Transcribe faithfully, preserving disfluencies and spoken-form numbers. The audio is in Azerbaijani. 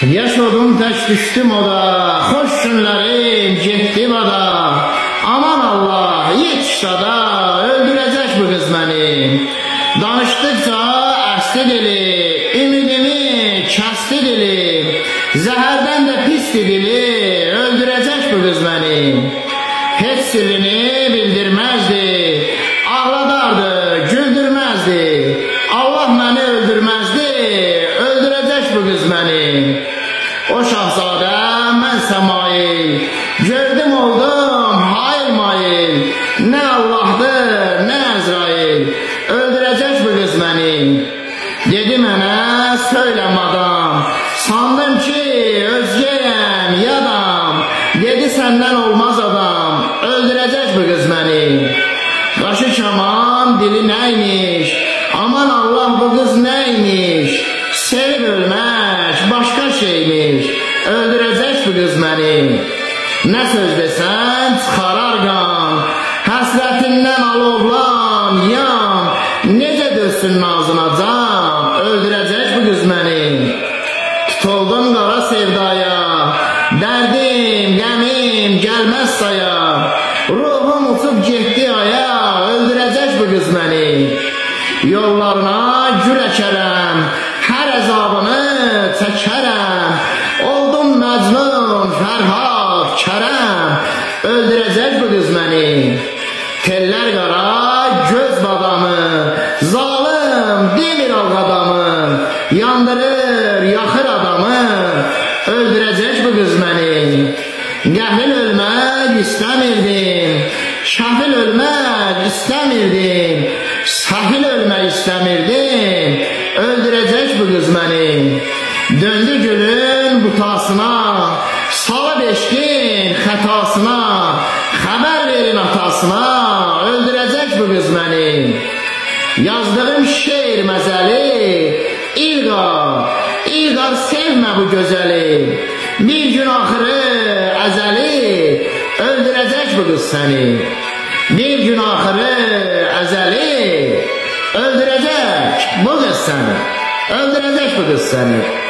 Yaşadım tək düşdüm o da, xoş günlərim getdi bada. Aman Allah, yetiş da, öldürəcək bu qız məni. Danışdıqca əsdi dili, ümidimi kəsdi dili. Zəhərdən də pisdi dili, öldürəcək bu qız məni. Heç sirrini bildirməzdi, ağladardı, güldürməzdi. Allah məni öldürməzdi, öldürəcək bu qız məni. O şahzadə mən səmail, gördüm oldum hayır mayil. Nə Allahdır, nə Əzrail, öldürəcək bu qız məni. Dedi mənə söyləm adam, sandım ki özgəyəm yadam. Dedi səndən olmaz adam, öldürəcək bu qız məni. Qaşı kaman, dili nəymiş, aman Allah bu qız nəymiş. Sevib ölmək başqa şeymiş, öldürəcək bu qız məni. Nə söz desən çıxarar qan, həsrətindən alovlan yan. Necə dözsün nazına can, öldürəcək bu qız məni. Tutuldum qara sevdaya, dərdim, qəmim gəlməz saya. Ruhum uçub getdi aya, öldürəcək bu qız məni. Yollarına gül əkərəm, hər əzabını çəkərəm. Oldum Məcnun, Fərhad, Kərəm, öldürəcək bu qız məni. Tellər qara göz badamı, zalım demir ağadamı. Yandırır, yaxır adamı, öldürəcək bu qız məni. Qəhlil ölmək istəmirdim, şafil ölmək istəmirdim, sahil ölmək istəmirdim, öldürəcək bu qız məni. Döndü gülün butasına, salıb eşkin xətasına. Xəbər verin atasına, öldürəcək bu qız məni. Yazdığım şeir məzəli, İlqar, İlqar sevmə bu gözəli. Bir gün axırı əzəli, öldürəcək bu qız səni. Bir gün axırı əzəli, öldürəcək bu qız səni. Öldürəcək bu qız səni.